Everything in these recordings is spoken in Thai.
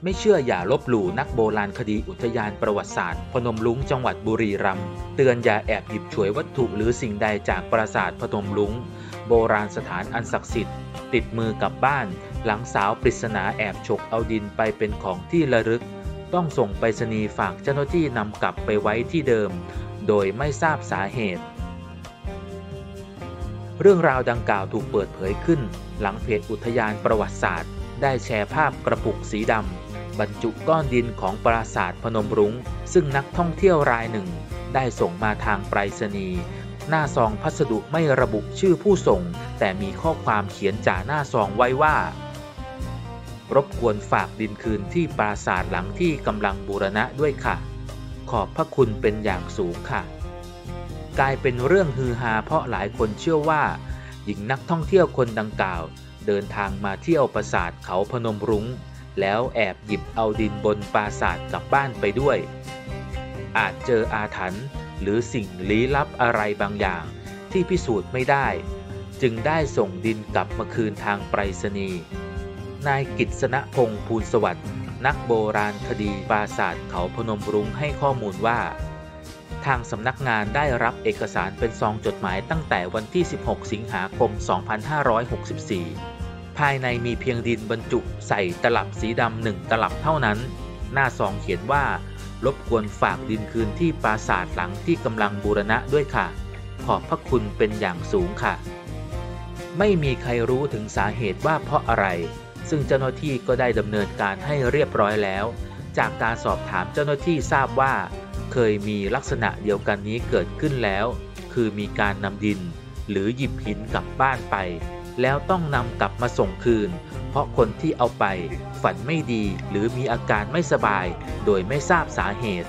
ไม่เชื่ออย่าลบหลู่นักโบราณคดีอุทยานประวัติศาสตร์พนมรุ้งจังหวัดบุรีรัมย์เตือนอย่าแอบหยิบฉวยวัตถุหรือสิ่งใดจากปราสาทพนมรุ้งโบราณสถานอันศักดิ์สิทธิ์ติดมือกลับบ้านหลังสาวปริศนาแอบฉกเอาดินไปเป็นของที่ระลึกต้องส่งไปรษณีย์ฝากเจ้าหน้าที่นำกลับไปไว้ที่เดิมโดยไม่ทราบสาเหตุเรื่องราวดังกล่าวถูกเปิดเผยขึ้นหลังเพจอุทยานประวัติศาสตร์ได้แชร์ภาพกระปุกสีดำบรรจุก้อนดินของปราสาทพนมรุ้งซึ่งนักท่องเที่ยวรายหนึ่งได้ส่งมาทางไปรษณีย์หน้าซองพัสดุไม่ระบุชื่อผู้ส่งแต่มีข้อความเขียนจ่าหน้าซองไว้ว่ารบกวนฝากดินคืนที่ปราสาทหลังที่กำลังบูรณะด้วยค่ะขอบพระคุณเป็นอย่างสูงค่ะกลายเป็นเรื่องฮือฮาเพราะหลายคนเชื่อว่าหญิงนักท่องเที่ยวคนดังกล่าวเดินทางมาเที่ยวปราสาทเขาพนมรุ้งแล้วแอบหยิบเอาดินบนปราสาทกลับบ้านไปด้วยอาจเจออาถรรพ์หรือสิ่งลี้ลับอะไรบางอย่างที่พิสูจน์ไม่ได้จึงได้ส่งดินกลับมาคืนทางไปรษณีย์นายกิษณพงษ์ภูลสวัสดิ์นักโบราณคดีปราสาทเขาพนมรุ้งให้ข้อมูลว่าทางสำนักงานได้รับเอกสารเป็นซองจดหมายตั้งแต่วันที่ 16 สิงหาคม 2564 ภายในมีเพียงดินบรรจุใส่ตลับสีดำ1ตลับเท่านั้นหน้าซองเขียนว่ารบกวนฝากดินคืนที่ปราสาทหลังที่กำลังบูรณะด้วยค่ะขอบพระคุณเป็นอย่างสูงค่ะไม่มีใครรู้ถึงสาเหตุว่าเพราะอะไรซึ่งเจ้าหน้าที่ก็ได้ดำเนินการให้เรียบร้อยแล้วจากการสอบถามเจ้าหน้าที่ทราบว่าเคยมีลักษณะเดียวกันนี้เกิดขึ้นแล้วคือมีการนำดินหรือหยิบหินกลับบ้านไปแล้วต้องนำกลับมาส่งคืนเพราะคนที่เอาไปฝันไม่ดีหรือมีอาการไม่สบายโดยไม่ทราบสาเหตุ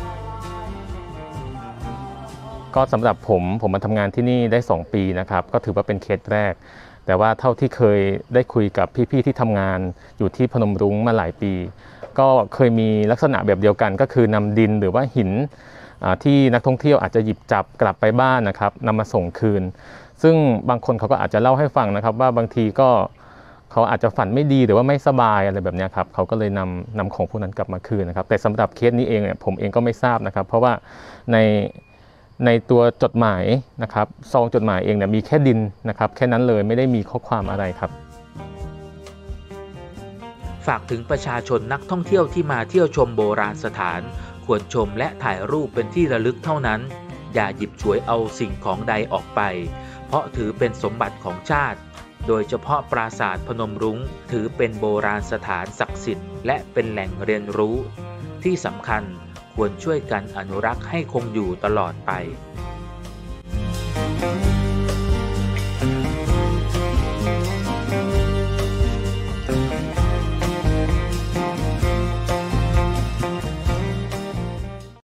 ก็สำหรับผมมาทำงานที่นี่ได้2 ปีนะครับก็ถือว่าเป็นเคสแรกแต่ว่าเท่าที่เคยได้คุยกับพี่ๆที่ทำงานอยู่ที่พนมรุ้งมาหลายปีก็เคยมีลักษณะแบบเดียวกันก็คือนำดินหรือว่าหินที่นักท่องเที่ยวอาจจะหยิบจับกลับไปบ้านนะครับนำมาส่งคืนซึ่งบางคนเขาก็อาจจะเล่าให้ฟังนะครับว่าบางทีก็เขาอาจจะฝันไม่ดีหรือว่าไม่สบายอะไรแบบนี้ครับเขาก็เลยนำของพวกนั้นกลับมาคืนนะครับแต่สำหรับเคสนี้เองเนี่ยผมเองก็ไม่ทราบนะครับเพราะว่าในตัวจดหมายนะครับซองจดหมายเองเนี่ยมีแค่ดินนะครับแค่นั้นเลยไม่ได้มีข้อความอะไรครับฝากถึงประชาชนนักท่องเที่ยวที่มาเที่ยวชมโบราณสถานควรชมและถ่ายรูปเป็นที่ระลึกเท่านั้นอย่าหยิบฉวยเอาสิ่งของใดออกไปเพราะถือเป็นสมบัติของชาติโดยเฉพาะปราสาทพนมรุ้งถือเป็นโบราณสถานศักดิ์สิทธิ์และเป็นแหล่งเรียนรู้ที่สำคัญควรช่วยกันอนุรักษ์ให้คงอยู่ตลอดไป